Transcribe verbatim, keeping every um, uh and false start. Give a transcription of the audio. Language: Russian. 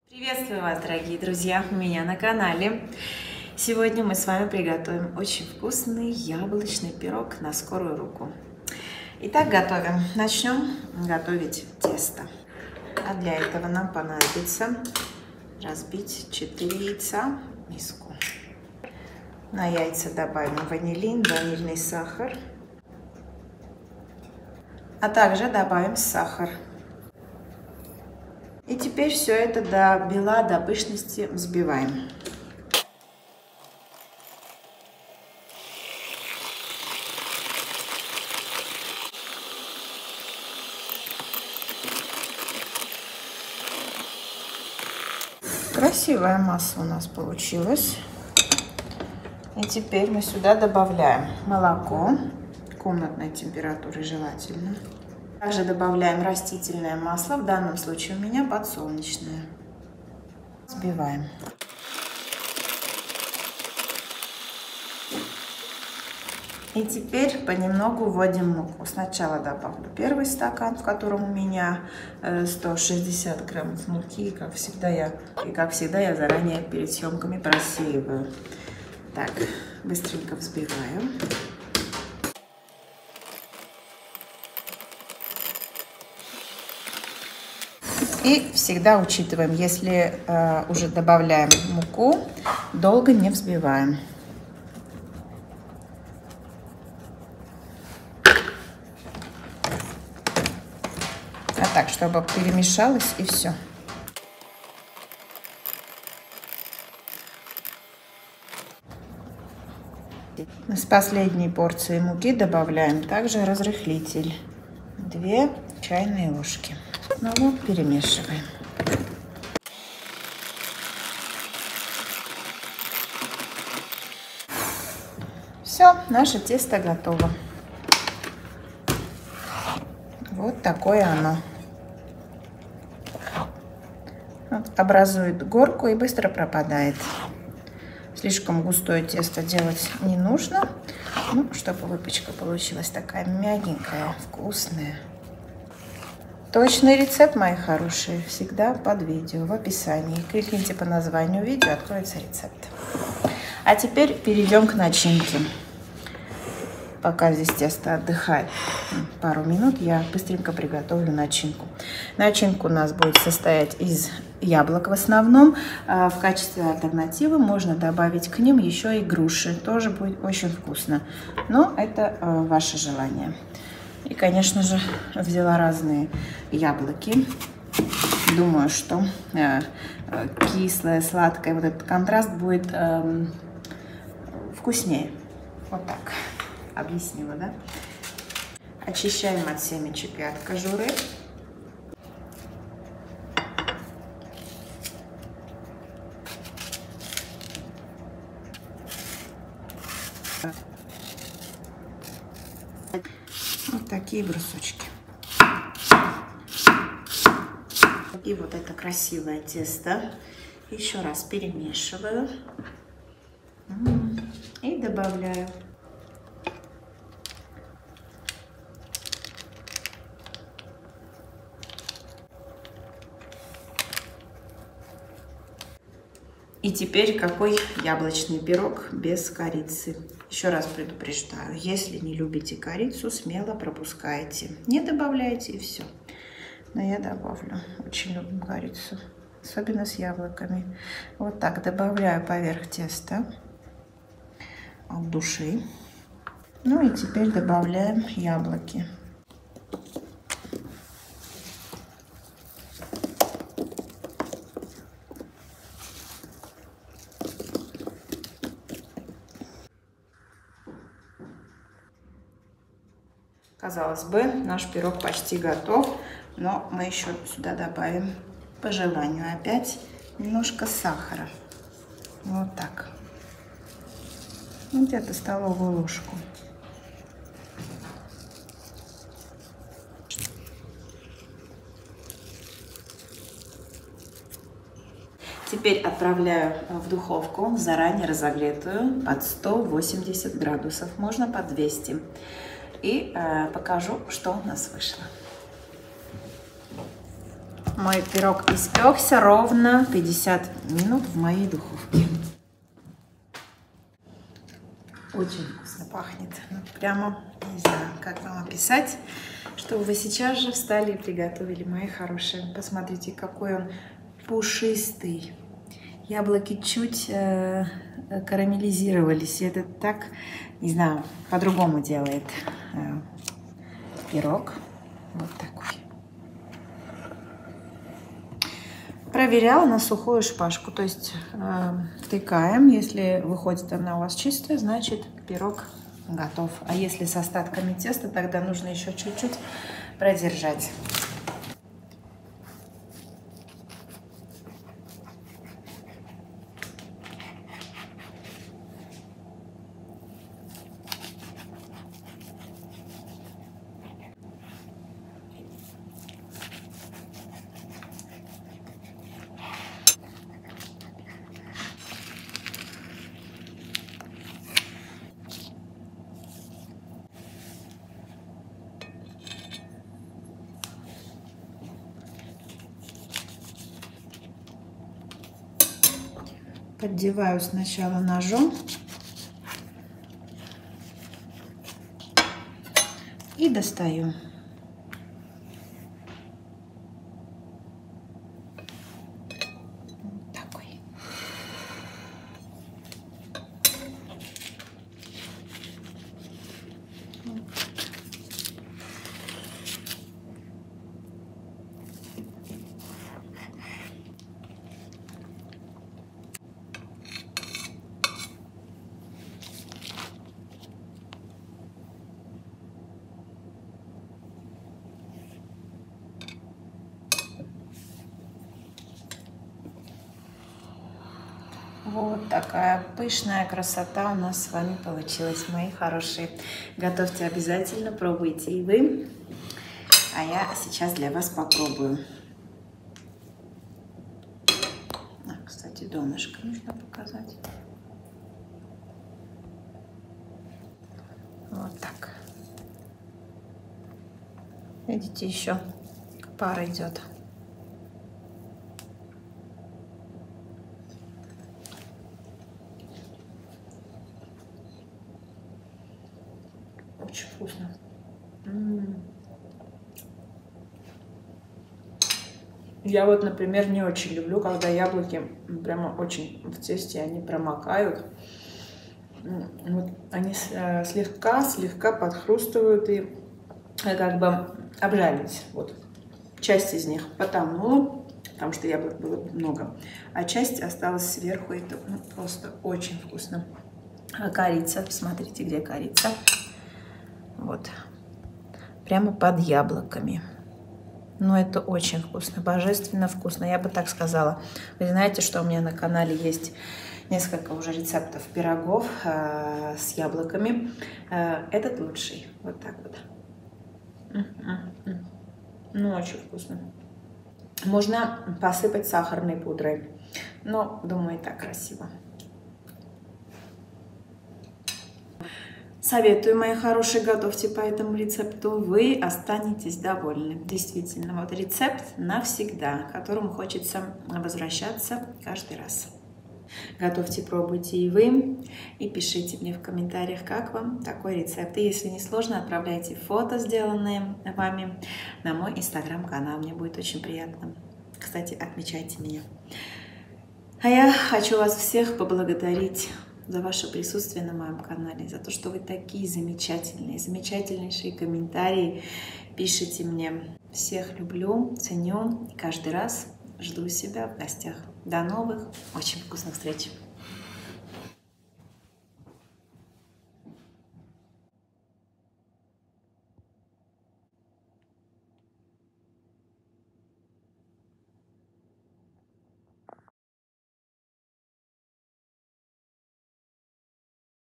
Приветствую вас, дорогие друзья, у меня на канале. Сегодня мы с вами приготовим очень вкусный яблочный пирог на скорую руку. Итак, готовим. Начнем готовить тесто. А для этого нам понадобится разбить четыре яйца в миску. На яйца добавим ванилин, ванильный сахар, а также добавим сахар. И теперь все это до бела, до пышности взбиваем. Красивая масса у нас получилась. И теперь мы сюда добавляем молоко комнатной температуры желательно. Также добавляем растительное масло, в данном случае у меня подсолнечное. Взбиваем. И теперь понемногу вводим муку. Сначала добавлю первый стакан, в котором у меня сто шестьдесят граммов муки. И как всегда я, и как всегда я заранее перед съемками просеиваю. Так, быстренько взбиваем. И всегда учитываем, если э, уже добавляем муку, долго не взбиваем. А так, чтобы перемешалось и все. С последней порции муки добавляем также разрыхлитель. две чайные ложки. Снова перемешиваем. Все, наше тесто готово. Вот такое оно. Вот, образует горку и быстро пропадает. Слишком густое тесто делать не нужно, ну, чтобы выпечка получилась такая мягенькая, вкусная. Точный рецепт, мои хорошие, всегда под видео в описании. Кликните по названию видео, откроется рецепт. А теперь перейдем к начинке. Пока здесь тесто отдыхает пару минут, я быстренько приготовлю начинку. Начинка у нас будет состоять из яблок в основном. В качестве альтернативы можно добавить к ним еще и груши. Тоже будет очень вкусно. Но это ваше желание. И, конечно же, взяла разные яблоки. Думаю, что э, кислое, сладкое, вот этот контраст будет э, вкуснее. Вот так. Объяснила, да? Очищаем от семечек и от кожуры. Вот такие брусочки. И вот это красивое тесто еще раз перемешиваю и добавляю. И теперь какой яблочный пирог без корицы? Еще раз предупреждаю, если не любите корицу, смело пропускайте. Не добавляйте и все. Но я добавлю. Очень любим корицу. Особенно с яблоками. Вот так добавляю поверх теста от души. Ну и теперь добавляем яблоки. Казалось бы, наш пирог почти готов, но мы еще сюда добавим по желанию опять немножко сахара. Вот так. Где-то столовую ложку. Теперь отправляю в духовку, заранее разогретую, под сто восемьдесят градусов, можно под двести. И э, покажу, что у нас вышло. мой пирог испекся ровно пятьдесят минут в моей духовке. Очень вкусно пахнет. Ну, прямо, не знаю, как вам описать, чтобы вы сейчас же встали и приготовили, мои хорошие. Посмотрите, какой он пушистый. Яблоки чуть э, карамелизировались. И это так, не знаю, по-другому делает э, пирог. Вот такой. Проверяла на сухую шпажку, то есть э, втыкаем. Если выходит она у вас чистая, значит пирог готов. А если с остатками теста, тогда нужно еще чуть-чуть продержать. Поддеваю сначала ножом и достаю. Вот такой. Вот. Вот такая пышная красота у нас с вами получилась, мои хорошие. Готовьте обязательно, пробуйте и вы. А я сейчас для вас попробую. А, кстати, донышко нужно показать. Вот так. Видите, еще пар идет. Очень вкусно. М-м-м. Я вот, например, не очень люблю, когда яблоки прямо очень в тесте, они промокают. Вот они слегка-слегка подхрустывают и как бы обжарились. Вот. Часть из них потонула, потому что яблок было много, а часть осталась сверху. И это ну, просто очень вкусно. А корица, смотрите, где корица. Вот. Прямо под яблоками. Но это очень вкусно, божественно вкусно, я бы так сказала. Вы знаете, что у меня на канале есть несколько уже рецептов пирогов э, с яблоками. Э, этот лучший. Вот так вот. Ну, очень вкусно. Можно посыпать сахарной пудрой, но, думаю, и так красиво. Советую, мои хорошие, готовьте по этому рецепту, вы останетесь довольны. Действительно, вот рецепт навсегда, к которому хочется возвращаться каждый раз. Готовьте, пробуйте и вы, и пишите мне в комментариях, как вам такой рецепт. И если не сложно, отправляйте фото, сделанные вами, на мой инстаграм-канал, мне будет очень приятно. Кстати, отмечайте меня. А я хочу вас всех поблагодарить за ваше присутствие на моем канале, за то, что вы такие замечательные, замечательнейшие комментарии пишите мне. Всех люблю, ценю и каждый раз жду себя в гостях. До новых, очень вкусных встреч!